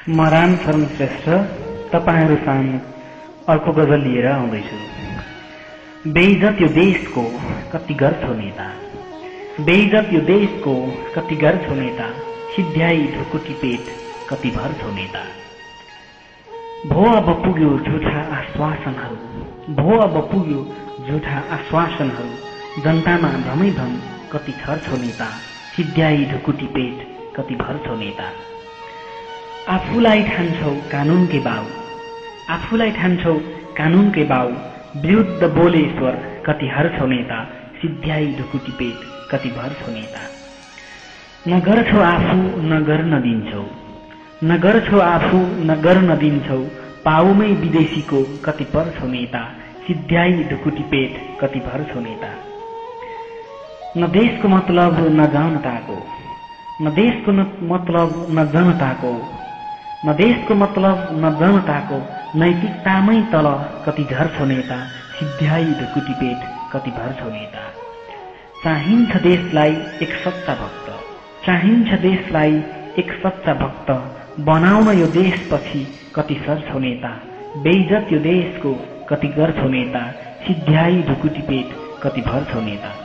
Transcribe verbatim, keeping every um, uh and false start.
म राम शरण श्रेष्ठ तपाईहरू सामु अर्को गजल लिएर आउँदैछु। बेइज्जत यो देशको कति गर्छौ नेता, बेइज्जत यो देशको कति गर्छौ नेता, सिध्याई ढुकुटी पेट कति भर्छौ नेता। भो अब पुग्यो झुठा आश्वासनहरू, भो अब पुग्यो झुठा आश्वासनहरू, जनतामा भ्रमै भ्रम कति छर्छौ नेता, सिध्याई ढुकुटी पेट कति भर्छौ नेता। आफूलाई ठान्छौ कानूनकै बाउ, आफूलाई ठान्छौ कानूनकै बाउ, विरुद्ध बोले स्वर कति हर्छौ नेता, सिध्याई ढुकुटी पेट कति भर्छौ नेता। न गर्छौ आफू न गर्न दिन्छौ, न गर्छौ आफू न गर्न दिन्छौ, पाउमै विदेशीको कति पर्छौ नेता, सिध्याई ढुकुटी पेट कति भर्छौ नेता। न देशको मतलब न जनताको, न देशको मतलब न जनताको, न देशको मतलब न जनताको, नैतिकतामै तल कति झर्छौ नेता, सिध्याई ढुकुटी पेट कति भर्छौ नेता। चाहिन्छ देशलाई एक सच्चा भक्त, चाहिन्छ देशलाई एक सच्चा भक्त, बनाउन यो देशपछि कति सर्छौ नेता, बेइज्जत यो देशको कति गर्छौ नेता, सिध्याई ढुकुटी पेट कति भर्छौ नेता।